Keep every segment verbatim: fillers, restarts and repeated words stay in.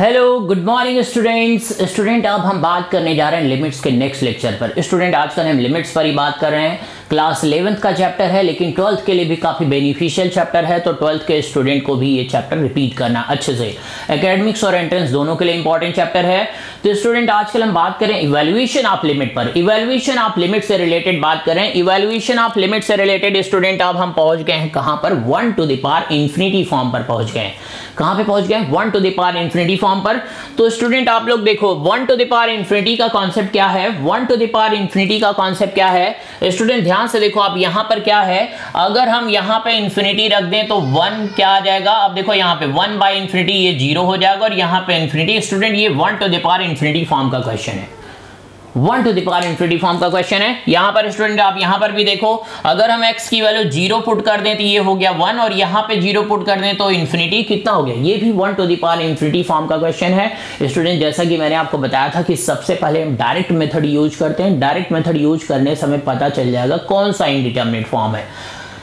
Hello good morning students. Student अब हम बात करने जा रहे हैं लिमिट्स के नेक्स्ट लेक्चर पर। स्टूडेंट आजकल हम लिमिट्स पर ही बात कर रहे हैं। क्लास इलेवेंथ का चैप्टर है लेकिन ट्वेल्थ के लिए भी काफ़ी बेनिफिशियल चैप्टर है, तो ट्वेल्थ के स्टूडेंट को भी ये चैप्टर रिपीट करना अच्छे से। एकेडमिक्स और एंट्रेंस दोनों के लिए इंपॉर्टेंट चैप्टर है। तो स्टूडेंट आजकल हम बात करें इवैल्यूएशन ऑफ लिमिट पर। इवैल्यूएशन ऑफ लिमिट से रिलेटेड बात करें। इवैल्यूएशन ऑफ लिमिट से रिलेटेड स्टूडेंट अब हम पहुंच गए हैं कहां पर? One to the power infinity form पर पहुंच गए। कहां पे पहुंच गए? One to the power infinity form पर। तो स्टूडेंट आप लोग देखो one to the power infinity का कॉन्सेप्ट क्या है। One to the power infinity का कॉन्सेप्ट क्या है स्टूडेंट? ध्यान से देखो आप यहां पर क्या है, अगर हम यहां पे इंफिनिटी रख दें तो वन क्या आ जाएगा? अब देखो यहां पे वन बाय इंफिनिटी ये जीरो हो जाएगा और यहां पे इंफिनिटी। स्टूडेंट ये one to the power infinity form का क्वेश्चन है। One to the power infinity form का क्वेश्चन है। यहां पर स्टूडेंट आप यहां पर भी देखो, अगर हम x की वैल्यू जीरो पुट कर दें तो ये हो गया वन और यहां पे जीरो पुट कर दें तो इंफिनिटी कितना हो गया? ये भी one to the power infinity form का क्वेश्चन है। स्टूडेंट जैसा कि मैंने आपको बताया था कि सबसे पहले हम डायरेक्ट मेथड यूज करते हैं। डायरेक्ट मेथड यूज करने से हमें पता चल जाएगा कौन सा इनडिटरमिनेट फॉर्म है।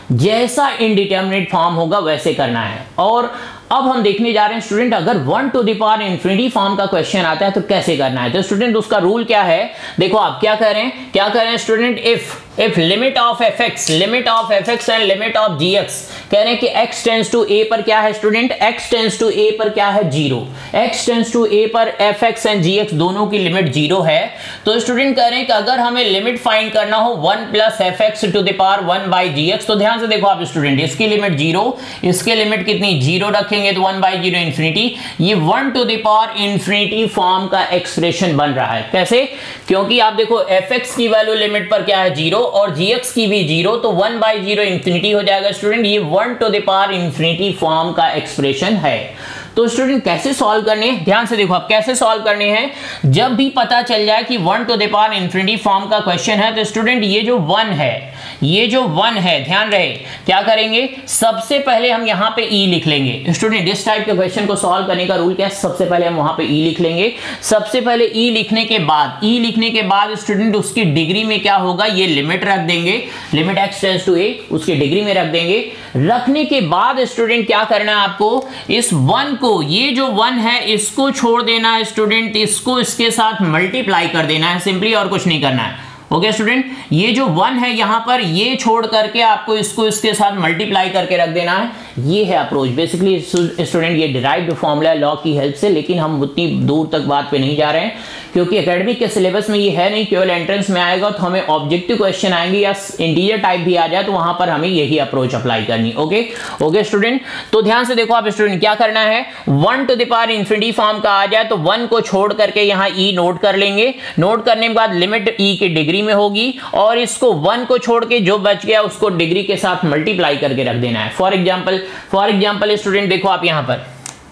जैसा इनडिटरमिनेट फॉर्म होगा वैसे करना है। और अब हम देखने जा रहे हैं स्टूडेंट अगर one to the power infinity form का क्वेश्चन आता है तो कैसे करना है। तो स्टूडेंट उसका रूल क्या है? देखो आप क्या करें क्या करें student, if if limit of F X limit of F X and limit of G X, कह रहे हैं कि x टेंस टू a पर क्या है student? x tends to a पर क्या है? Zero. x tends to a पर fx एंड gx दोनों की लिमिट जीरो है। तो स्टूडेंट कह रहे हैं कि अगर हमें लिमिट फाइंड करना हो one plus F X to the power one by G X, तो ध्यान से देखो आप स्टूडेंट, इसकी लिमिट जीरो, इसके लिमिट कितनी? जीरो रखेंगे तो वन बाई जीरो इंफिनिटी। ये one to the power infinity form का एक्सप्रेशन बन रहा है। कैसे? क्योंकि आप देखो fx की वैल्यू लिमिट पर क्या है? जीरो, और gx की भी जीरो, तो वन बाई जीरो इंफिनिटी हो जाएगा स्टूडेंट। ये one to the power infinity form का एक्सप्रेशन है। तो स्टूडेंट कैसे सॉल्व करने हैं? ध्यान से देखो आप कैसे सॉल्व करने हैं। जब भी पता चल जाए कि one to the power infinity form का क्वेश्चन है तो स्टूडेंट ये जो वन है ये जो वन है ध्यान रहे क्या करेंगे, सबसे पहले हम यहां पे e लिख लेंगे। स्टूडेंट इस टाइप के क्वेश्चन को सॉल्व करने का रूल क्या है? सबसे पहले हम वहां पे e लिख लेंगे। सबसे पहले e लिखने के बाद e लिखने के बाद स्टूडेंट उसकी डिग्री में क्या होगा, ये लिमिट रख देंगे, limit x tends to a, उसकी डिग्री में रख देंगे। रखने के बाद स्टूडेंट क्या करना है आपको, इस वन को, ये जो वन है इसको छोड़ देना है स्टूडेंट, इसको इसके साथ मल्टीप्लाई कर देना है सिंपली, और कुछ नहीं करना है। ओके स्टूडेंट, ये जो वन है यहां पर ये छोड़ करके आपको इसको इसके साथ मल्टीप्लाई करके रख देना है। ये है अप्रोच। बेसिकली स्टूडेंट ये डिराइव्ड फॉर्मूला लॉ की हेल्प से, लेकिन हम उतनी दूर तक बात पे नहीं जा रहे हैं क्योंकि एकेडमिक के सिलेबस में ये है नहीं। केवल एंट्रेंस में आएगा तो हमें ऑब्जेक्टिव क्वेश्चन आएंगे या इंटीजर टाइप भी आ जाए तो वहां पर हमें यही अप्रोच अप्लाई करनी। ओके ओके स्टूडेंट, तो ध्यान से देखो आप स्टूडेंट क्या करना है, one to the power infinity form का आ जाए तो वन को छोड़ करके यहाँ ई नोट कर लेंगे। नोट करने के बाद लिमिट ई की डिग्री में होगी और इसको वन को छोड़ के जो बच गया उसको डिग्री के साथ मल्टीप्लाई करके रख देना है। For example for example student देखो आप यहां पर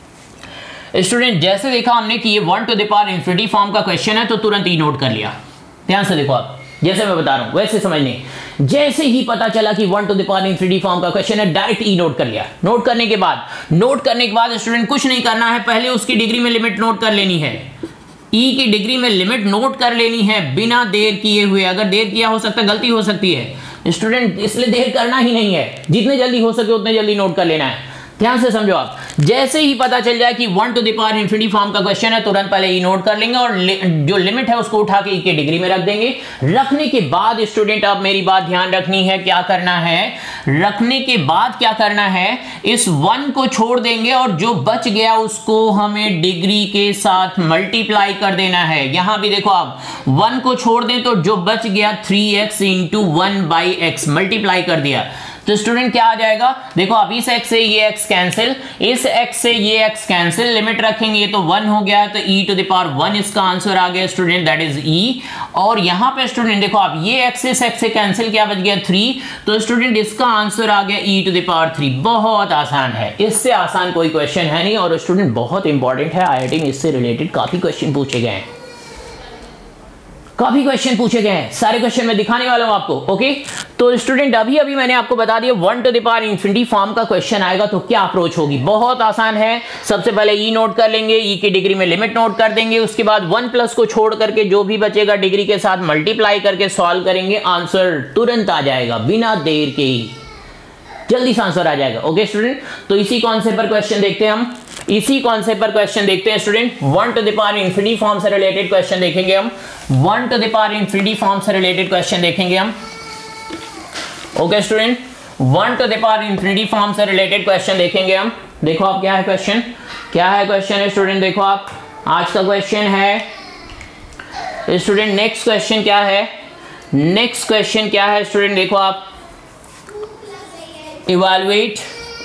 स्टूडेंट जैसे देखा हमने कि ये one to the power infinity form का क्वेश्चन है तो तुरंत ई नोट कर लिया। ध्यान से देखो आप, जैसे मैं बता रहा हूं वैसे समझने। जैसे ही पता चला कि one to the power infinity form का क्वेश्चन है डायरेक्ट ई नोट कर लिया। नोट करने के बाद नोट करने के बाद स्टूडेंट कुछ नहीं करना है, पहले उसकी डिग्री में लिमिट नोट कर लेनी है। ई की डिग्री में लिमिट नोट कर लेनी है बिना देर किए हुए। अगर देर किया हो सकता है गलती हो सकती है स्टूडेंट, इसलिए देर करना ही नहीं है, जितने जल्दी हो सके उतने जल्दी नोट कर लेना है। ध्यान से समझो आप, जैसे ही पता चल जाए कि one to the power infinity form का क्वेश्चन है तुरंत पहले ई नोट कर लेंगे और जो लिमिट है उसको उठा के ई के डिग्री में रख देंगे। रखने के बाद स्टूडेंट अब मेरी बात ध्यान रखनी है, क्या करना है, रखने के बाद क्या करना है, इस वन को छोड़ देंगे और जो बच गया उसको हमें डिग्री के साथ मल्टीप्लाई कर देना है। यहां भी देखो आप वन को छोड़ दें तो जो बच गया three X into one by X multiply कर दिया तो स्टूडेंट क्या आ जाएगा, देखो आप इस x से ये x कैंसिल, इस x से ये x कैंसिल, लिमिट रखेंगे ये तो वन हो गया है तो e to the power one इसका आंसर आ गया स्टूडेंट, दैट इज e। और यहां पे स्टूडेंट देखो आप ये x इस x से कैंसिल, क्या बच गया थ्री, तो स्टूडेंट इसका आंसर आ गया e to the power three. बहुत आसान है, इससे आसान कोई क्वेश्चन है नहीं और स्टूडेंट बहुत इंपॉर्टेंट है। आई आई टी में इससे रिलेटेड काफी क्वेश्चन पूछे गए हैं, काफी क्वेश्चन पूछे गए हैं, सारे क्वेश्चन मैं दिखाने वाला हूं आपको। ओके तो स्टूडेंट अभी अभी मैंने आपको बता दिया one to the power infinity form का क्वेश्चन आएगा तो क्या अप्रोच होगी। बहुत आसान है, सबसे पहले ई नोट कर लेंगे, ई की डिग्री में लिमिट नोट कर देंगे, उसके बाद वन प्लस को छोड़ करके जो भी बचेगा डिग्री के साथ मल्टीप्लाई करके सॉल्व करेंगे, आंसर तुरंत आ जाएगा बिना देर के ही, जल्दी से आंसर आ जाएगा। ओके स्टूडेंट, तो इसी कॉन्सेप्ट पर क्वेश्चन देखते हैं हम। इसी कॉन्सेप्ट पर क्वेश्चन देखते हैं student. One to the power infinity form से रिलेटेड क्वेश्चन देखेंगे हम। One to the power infinity form से रिलेटेड क्वेश्चन देखेंगे हम। Okay student, one to the power infinity form से रिलेटेड क्वेश्चन देखेंगे हम। देखो आप क्या है क्वेश्चन, क्या है क्वेश्चन है स्टूडेंट, देखो आप आज का क्वेश्चन है स्टूडेंट। नेक्स्ट क्वेश्चन क्या है, नेक्स्ट क्वेश्चन क्या है स्टूडेंट, देखो आप इवैल्यूएट,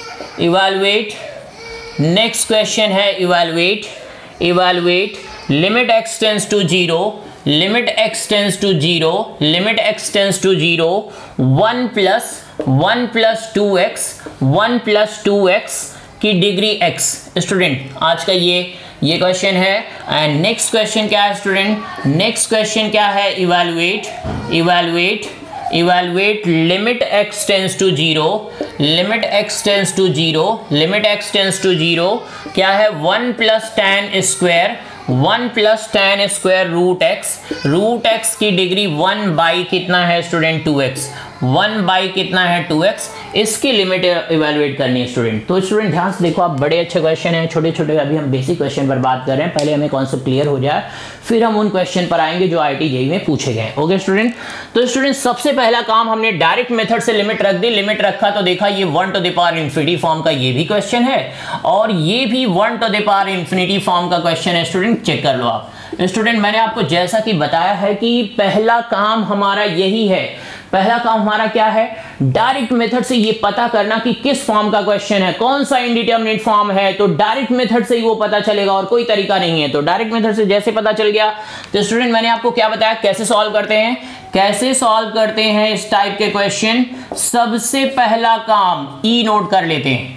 इवैल्यूएट नेक्स्ट क्वेश्चन है evaluate, evaluate limit X tends to zero, limit X tends to zero, limit X tends to zero, one plus one plus two X, one plus two X की degree X. Student आज का ये ये question है। And next question क्या है student, next question क्या है evaluate, evaluate evaluate limit X tends to zero, limit X tends to zero, limit X tends to zero क्या है one plus ten square, one plus ten square root X, root X की degree one by कितना है student two X, one by कितना है two X, इसकी limit evaluate करनी है स्टूडेंट। तो स्टूडेंट ध्यान से देखो आप, बड़े अच्छे क्वेश्चन हैं, छोटे छोटे अभी हम बेसिक क्वेश्चन पर बात कर रहे हैं। पहले हमें कॉन्सेप्ट क्लियर हो जाए, फिर हम उन क्वेश्चन पर आएंगे जो आईआईटी जेईई में पूछे गए। ओके स्टूडेंट, तो स्टूडेंट सबसे पहला काम हमने डायरेक्ट मेथड से लिमिट रख दी, लिमिट रखा तो देखा ये one to the power infinity form का ये भी क्वेश्चन है और ये भी one to the power infinity form का क्वेश्चन है स्टूडेंट। चेक कर लो आप स्टूडेंट, मैंने आपको जैसा कि बताया है कि पहला काम हमारा यही है, पहला काम हमारा क्या है, डायरेक्ट मेथड से ये पता करना कि किस फॉर्म का क्वेश्चन है, कौन सा इंडिटरमिनेट फॉर्म है। तो डायरेक्ट मेथड से ही वो पता चलेगा और कोई तरीका नहीं है। तो डायरेक्ट मेथड से जैसे पता चल गया तो स्टूडेंट मैंने आपको क्या बताया, कैसे सॉल्व करते हैं, कैसे सॉल्व करते हैं इस टाइप के क्वेश्चन। सबसे पहला काम ई नोट कर लेते हैं,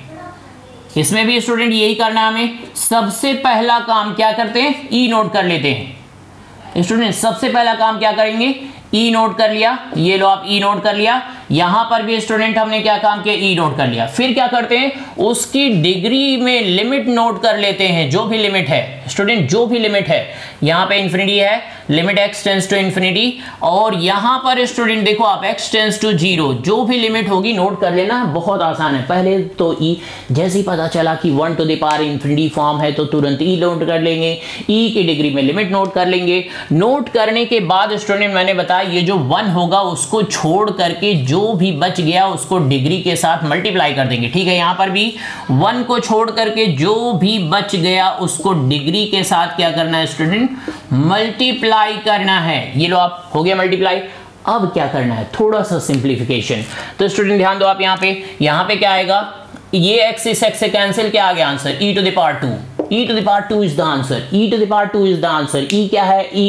इसमें भी स्टूडेंट यही करना है हमें। सबसे पहला काम क्या करते हैं, ई नोट कर लेते हैं स्टूडेंट। सबसे पहला काम क्या करेंगे, ई नोट कर लिया, ये लो आप ई नोट कर लिया। यहां पर भी स्टूडेंट हमने क्या काम किया, ई नोट कर लिया। फिर क्या करते हैं, उसकी डिग्री में लिमिट नोट कर लेते हैं, जो भी लिमिट है स्टूडेंट, जो भी लिमिट है। यहां पे इंफिनिटी है, limit X tends to infinity, और यहां पर स्टूडेंट देखो आप एक्स टेंड्स टू जीरो, जो भी लिमिट होगी नोट कर लेना, बहुत आसान है। पहले तो ई, जैसे ही पता चला कि one to the power infinity form है तो तुरंत ई नोट कर लेंगे, ई की डिग्री में लिमिट नोट कर लेंगे। नोट करने के बाद स्टूडेंट मैंने बताया ये जो वन होगा उसको छोड़ करके जो भी बच गया उसको डिग्री के साथ मल्टीप्लाई कर देंगे। ठीक है, यहां पर भी वन को छोड़ करके जो भी बच गया उसको डिग्री के साथ क्या करना है स्टूडेंट, मल्टीप्लाई करना है। ये लो आप, हो गया मल्टीप्लाई। अब क्या करना है, थोड़ा सा सिंप्लीफिकेशन। तो स्टूडेंट ध्यान दो आप, यहां पे यहां पे क्या आएगा, ये x इस x से कैंसिल, क्या आ गया answer, e to the power two, e to the power two is the answer, e to the power two is the answer. e क्या है, e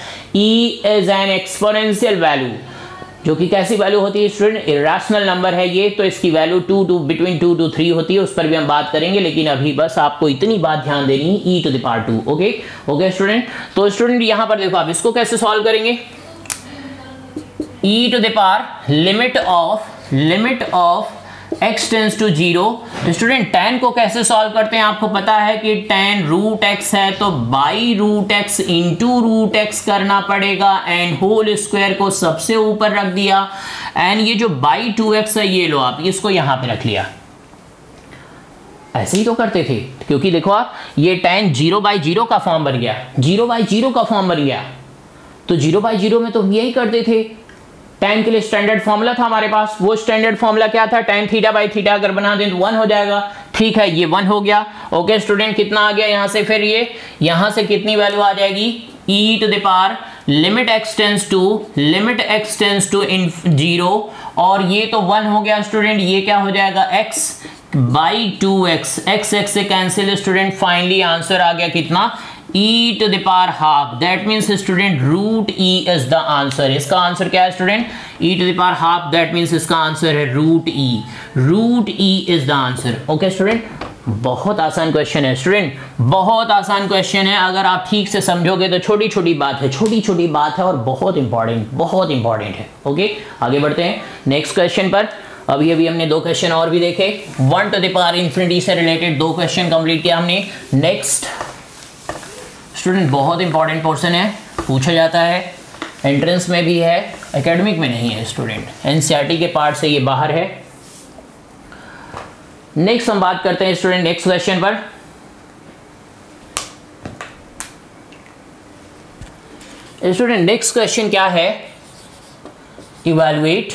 e is an exponential value, जो कि कैसी value होती है स्टूडेंट, इरेशनल नंबर है ये, तो इसकी value two two between two to three होती है, उस पर भी हम बात करेंगे। लेकिन अभी बस आपको इतनी बात ध्यान देनी है, e to the power two. Okay okay student, तो स्टूडेंट यहां पर देखो आप इसको कैसे सॉल्व करेंगे, e to the power limit of limit of x tends to zero. Student tan को कैसे सॉल्व करते हैं, आपको पता है कि tan रूट x है तो by root x into root x करना पड़ेगा, एंड होल स्क्वायर को सबसे ऊपर रख दिया, एंड ये जो बाई टू एक्स है ये लो आप इसको यहां पे रख लिया। ऐसे ही तो करते थे, क्योंकि देखो आप ये tan जीरो बाई जीरो का फॉर्म बन गया, जीरो बाई जीरो का फॉर्म बन गया। तो जीरो बाई जीरो में तो हम यही करते थे, tan के लिए स्टैंडर्ड फॉर्मूला था हमारे पास। वो स्टैंडर्ड फॉर्मूला क्या था, tan थीटा बाई थीटा अगर बना दें तो वन हो जाएगा। ठीक है, ये वन हो गया। ओके स्टूडेंट, कितना आ गया यहां से, फिर ये यहां से कितनी वैल्यू आ जाएगी, e to the power limit x tends to limit x tends to in zero, और ये तो वन हो गया स्टूडेंट। ये क्या हो जाएगा, x by two x, x x से कैंसिल स्टूडेंट। फाइनली आंसर आ गया कितना, e to the power half, that means student root e is the answer। इसका आंसर क्या है student, e to the power half, that means इसका आंसर है root e, root e is the answer। Okay student, बहुत आसान question है student, बहुत आसान क्वेश्चन है। अगर आप ठीक से समझोगे तो छोटी छोटी बात है, छोटी छोटी बात है और बहुत इंपॉर्टेंट, बहुत इंपॉर्टेंट है। ओके आगे बढ़ते हैं नेक्स्ट क्वेश्चन पर। अभी अभी हमने दो क्वेश्चन और भी देखे, one to the power infinity से रिलेटेड दो क्वेश्चन कंप्लीट किया हमने। नेक्स्ट स्टूडेंट बहुत इंपॉर्टेंट पोर्शन है, पूछा जाता है, एंट्रेंस में भी है, एकेडमिक में नहीं है स्टूडेंट, एनसीईआरटी के पार्ट से ये बाहर है। नेक्स्ट हम बात करते हैं स्टूडेंट नेक्स्ट क्वेश्चन पर। स्टूडेंट नेक्स्ट क्वेश्चन क्या है, इवैल्यूएट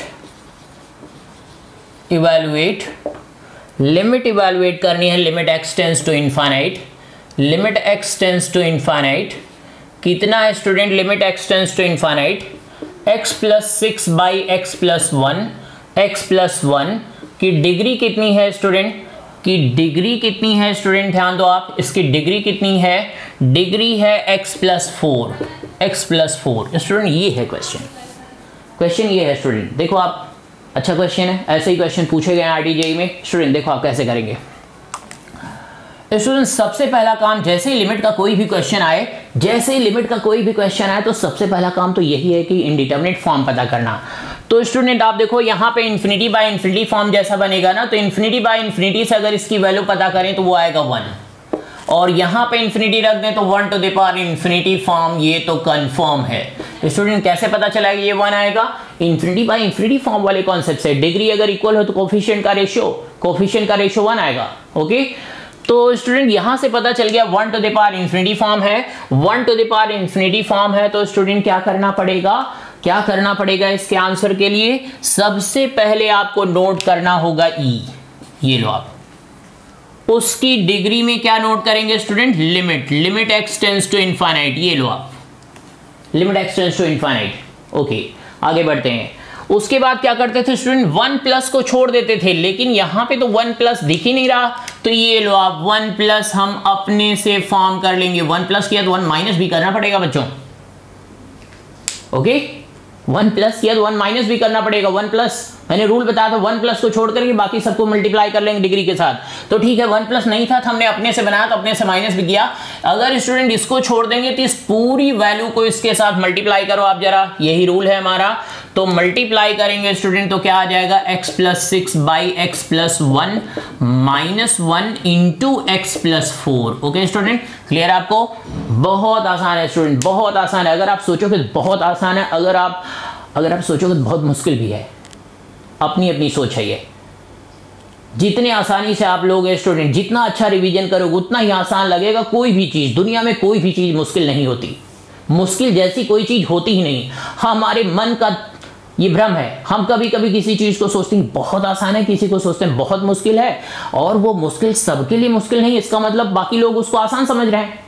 इवैल्यूएट लिमिट इवैल्यूएट करनी है, limit x tends to infinite, limit x tends to infinite कितना है student, limit x tends to infinite x plus six by x plus one, x plus one की degree कितनी है student, की degree कितनी है स्टूडेंट, ध्यान दो आप, इसकी डिग्री कितनी है, डिग्री है x plus four, x plus four. Student ये है क्वेश्चन, क्वेश्चन ये है स्टूडेंट, देखो आप, अच्छा क्वेश्चन है, ऐसे ही क्वेश्चन पूछे गए आरटीजेई में। स्टूडेंट देखो आप कैसे करेंगे। स्टूडेंट सबसे पहला काम, जैसे ही लिमिट का कोई भी क्वेश्चन आए, जैसे ही लिमिट का कोई भी क्वेश्चन आए तो सबसे पहला काम तो यही है कि इनडिटरमिनेट फॉर्म पता करना। तो स्टूडेंट आप देखो यहाँ पे इन्फिनिटी बाय इन्फिनिटी फॉर्म जैसा बनेगा ना, तो इन्फिनिटी बाय इन्फिनिटी से अगर इसकी वैल्यू पता करें तो वो आएगा वन, और यहाँ पे इन्फिनिटी रख दें तो one to the power infinity form, ये तो कंफर्म है। स्टूडेंट कैसे पता चला ये वन आएगा, इन्फिनिटी बाय इन्फिनिटी फॉर्म वाले कॉन्सेप्ट से, डिग्री अगर इक्वल हो तो कोफिशिएंट का रेशियो, कोफिशिएंट का रेशियो वन आएगा। ओके, तो स्टूडेंट यहां से पता चल गया one to the power infinity form है, one to the power infinity form है, तो स्टूडेंट क्या करना पड़ेगा, क्या करना पड़ेगा इसके आंसर के लिए, सबसे पहले आपको नोट करना होगा ई, ये लो आप, उसकी डिग्री में क्या नोट करेंगे student, limit, limit x tends to infinite, ये लो आप, limit x tends to infinite. Okay आगे बढ़ते हैं। उसके बाद क्या करते थे स्टूडेंट, वन प्लस को छोड़ देते थे, लेकिन यहां पे तो वन प्लस दिख ही नहीं रहा, तो ये लो आप वन प्लस हम अपने से फॉर्म कर लेंगे, वन प्लस किया तो वन माइनस भी करना पड़ेगा बच्चों। ओके, वन प्लस किया तो वन माइनस भी करना पड़ेगा, वन प्लस मैंने रूल बताया था, वन प्लस को छोड़ करके बाकी सबको मल्टीप्लाई कर लेंगे डिग्री के साथ, तो ठीक है वन प्लस नहीं था तो हमने अपने से बनाया तो अपने से माइनस भी किया। अगर स्टूडेंट इसको छोड़ देंगे तो इस पूरी वैल्यू को इसके साथ मल्टीप्लाई करो आप जरा, यही रूल है हमारा, तो मल्टीप्लाई करेंगे स्टूडेंट तो क्या आ जाएगा, x plus six by x plus one minus one into x plus four. Okay student, clear आपको, बहुत आसान है स्टूडेंट, बहुत आसान है, अगर आप सोचोगे तो बहुत आसान है, अगर आप अगर आप सोचोगे तो बहुत मुश्किल भी है, अपनी अपनी सोच है ये। जितने आसानी से आप लोग स्टूडेंट जितना अच्छा रिवीजन करोगे उतना ही आसान लगेगा। कोई भी चीज दुनिया में, कोई भी चीज मुश्किल नहीं होती, मुश्किल जैसी कोई चीज होती ही नहीं। हमारे मन का ये भ्रम है, हम कभी कभी किसी चीज को सोचते हैं बहुत आसान है, किसी को सोचते हैं बहुत मुश्किल है, और वो मुश्किल सबके लिए मुश्किल नहीं, इसका मतलब बाकी लोग उसको आसान समझ रहे हैं।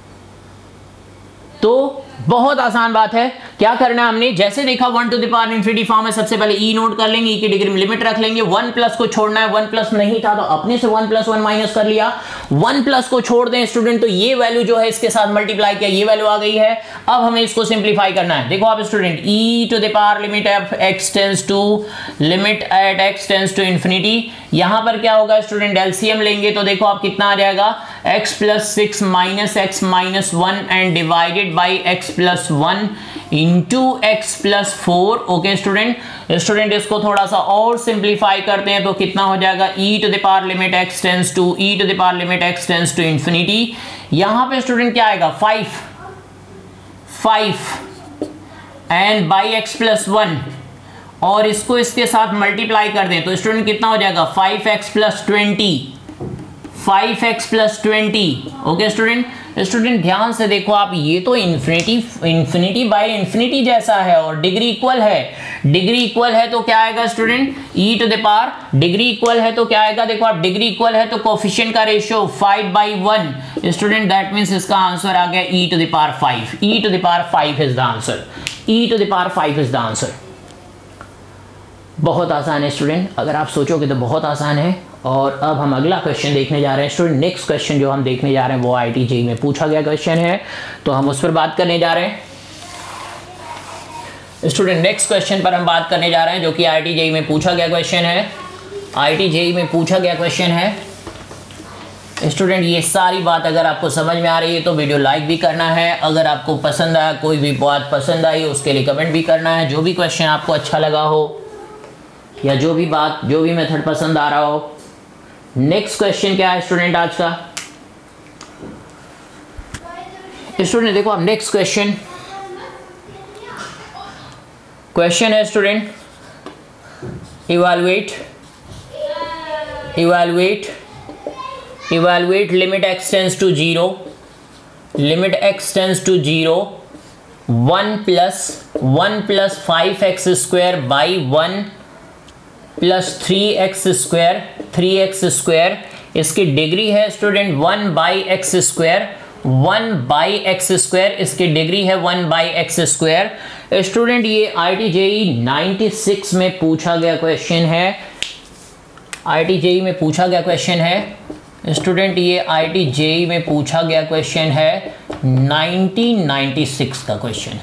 तो बहुत आसान बात है, क्या करना है हमने, जैसे देखा one to the power infinity form है, सबसे पहले ई नोट कर लेंगे, ई की डिग्री में लिमिट रख लेंगे, वन प्लस को छोड़ना है, वन प्लस नहीं था तो अपने से वन प्लस वन माइनस कर लिया, वन प्लस को छोड़ दें स्टूडेंट तो ये वैल्यू जो है इसके साथ मल्टीप्लाई किया, ये वैल्यू आ गई है। अब हमें इसको सिंप्लीफाई करना है, देखो आप student, e to the power limit of x tends to limit at x tends to infinity, यहां पर क्या होगा स्टूडेंट, एलसीएम लेंगे तो देखो आप कितना आ जाएगा, x plus six minus x minus one and divided by x plus one into x plus four. Okay student, student इसको थोड़ा सा और सिंप्लीफाई करते हैं तो कितना हो जाएगा, e to the power limit x tends to e to the power limit x tends to infinity, यहां पे स्टूडेंट क्या आएगा, five five and by x plus one, और इसको इसके साथ मल्टीप्लाई कर दें तो स्टूडेंट कितना हो जाएगा, five x plus twenty, five x plus twenty. Okay student, student ध्यान से देखो आप, ये तो इन्फिनिटी इन्फिनिटी बाय इन्फिनिटी जैसा है और डिग्री इक्वल है, डिग्री इक्वल है तो क्या आएगा student, e to the power, degree equal है तो क्या आएगा, देखो आप डिग्री इक्वल है तो कोफिशिएंट का ratio five by one, student that means इसका आंसर आ गया e to the power five, e to the power five is the answer, e to the power five is the answer. बहुत आसान है student, अगर आप सोचोगे तो बहुत आसान है। और अब हम अगला क्वेश्चन देखने जा रहे हैं स्टूडेंट, नेक्स्ट क्वेश्चन जो हम देखने जा रहे हैं वो आईआईटी में पूछा गया क्वेश्चन है, तो हम उस पर बात करने जा रहे हैं स्टूडेंट। नेक्स्ट क्वेश्चन पर हम बात करने जा रहे हैं जो कि आईआईटी में पूछा गया क्वेश्चन है, आईआईटी में पूछा गया क्वेश्चन है स्टूडेंट। ये सारी बात अगर आपको समझ में आ रही है तो वीडियो लाइक भी करना है, अगर आपको पसंद आया, कोई भी बात पसंद आई उसके लिए कमेंट भी करना है, जो भी क्वेश्चन आपको अच्छा लगा हो या जो भी बात, जो भी मेथड पसंद आ रहा हो। नेक्स्ट क्वेश्चन क्या है स्टूडेंट आज का, स्टूडेंट देखो आप नेक्स्ट क्वेश्चन, क्वेश्चन है student, evaluate evaluate evaluate limit x tends to zero, limit x tends to zero one plus one plus five x square by one plus three x square three x square, इसकी degree है student one by x square, one by x square इसकी degree है one by x square. Student ये I T J E ninety six में पूछा गया question है, आई T J ई में पूछा गया क्वेश्चन है स्टूडेंट, ये आई टी जे ई में पूछा गया क्वेश्चन है नाइनटीन नाइंटी सिक्स का क्वेश्चन।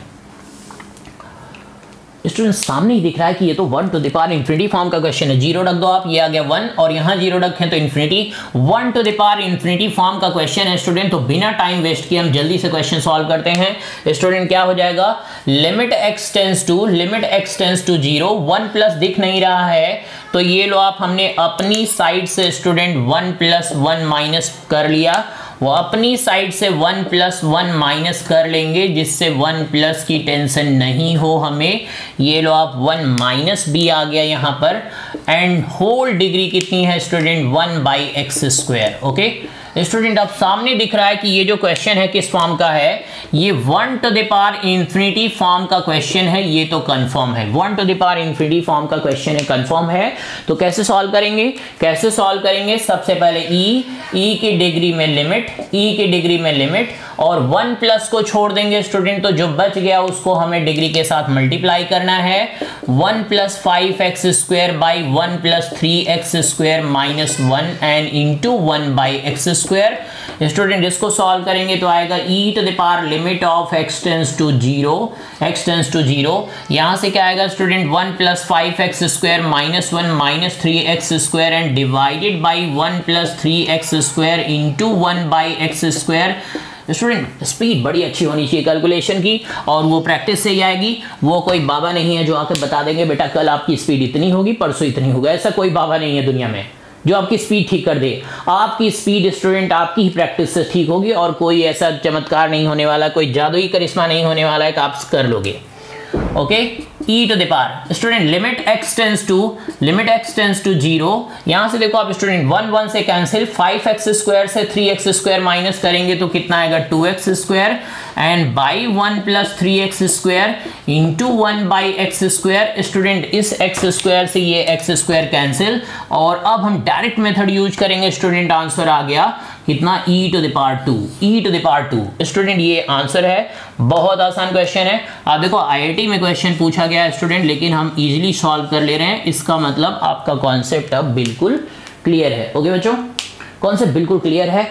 स्टूडेंट सामने ही दिख रहा है कि ये तो one to the power infinity form का क्वेश्चन है, जीरो रख दो आप, ये आ गया वन और यहाँ जीरो रखें तो infinity, one to the power infinity form का क्वेश्चन है स्टूडेंट। तो बिना टाइम वेस्ट किए हम जल्दी से क्वेश्चन सॉल्व करते हैं। स्टूडेंट क्या हो जाएगा, limit x tends to limit x tends to zero, one plus दिख नहीं रहा है तो ये लो आप हमने अपनी साइड से student one plus one minus कर लिया, वो अपनी साइड से वन प्लस वन माइनस कर लेंगे जिससे वन प्लस की टेंशन नहीं हो हमें। ये लो आप वन माइनस बी आ गया यहाँ पर, एंड होल डिग्री कितनी है student, one by x square. Okay student अब सामने दिख रहा है कि ये जो क्वेश्चन है किस फॉर्म का है, ये one to the power infinity form का क्वेश्चन है, ये तो कंफर्म है, one to the power infinity form का क्वेश्चन है, कंफर्म है। तो कैसे सॉल्व करेंगे, कैसे सॉल्व करेंगे, सबसे पहले ई ई की डिग्री में लिमिट, ई की डिग्री में लिमिट और वन प्लस को छोड़ देंगे स्टूडेंट, तो जो बच गया उसको हमें डिग्री के साथ मल्टीप्लाई करना है, one plus five x square by one plus three x square minus one and into one by x square. Student इसको सॉल्व करेंगे तो आएगा e to the power limit of x tends to zero, x tends to zero, यहां से क्या आएगा student one plus five x square minus one minus three x square and divided by one plus three x square into one by x square. Student speed बड़ी अच्छी होनी चाहिए calculation की और वो प्रैक्टिस से ही आएगी, वो कोई बाबा नहीं है जो आके बता देंगे बेटा कल आपकी स्पीड इतनी होगी परसों इतनी होगी, ऐसा कोई बाबा नहीं है दुनिया में जो आपकी स्पीड ठीक कर दे। आपकी स्पीड स्टूडेंट आपकी ही प्रैक्टिस से ठीक होगी और कोई ऐसा चमत्कार नहीं होने वाला, कोई जादुई करिश्मा नहीं होने वाला है कि आप कर लोगे। Okay e to the power student limit x tends to limit x tends to zero, यहां से देखो आप स्टूडेंट वन वन से कैंसिल, फाइव एक्स स्क्वायर से थ्री एक्स स्क्वायर माइनस करेंगे तो कितना आएगा two x square and by one plus three x square into one by x square. Student इस एक्स स्क्वायर से ये एक्स स्क्वायर कैंसिल और अब हम डायरेक्ट मेथड यूज करेंगे स्टूडेंट, आंसर आ गया कितना e to the power two, e to the power two. Student ये आंसर है, बहुत आसान क्वेश्चन है। आप देखो आईआईटी में क्वेश्चन पूछा गया है स्टूडेंट, लेकिन हम इजीली सॉल्व कर ले रहे हैं, इसका मतलब आपका कॉन्सेप्ट अब बिल्कुल क्लियर है। ओके बच्चों, कॉन्सेप्ट बिल्कुल क्लियर है।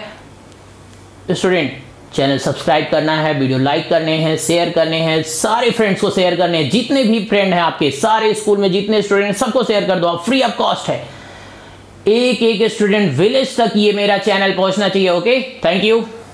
स्टूडेंट चैनल सब्सक्राइब करना है, वीडियो लाइक करने हैं, शेयर करने हैं, सारे फ्रेंड्स को शेयर करने हैं, जितने भी फ्रेंड हैं आपके सारे स्कूल में जितने स्टूडेंट सबको शेयर कर दो आप, फ्री ऑफ कॉस्ट है। एक एक स्टूडेंट विलेज तक ये मेरा चैनल पहुंचना चाहिए। Okay thank you.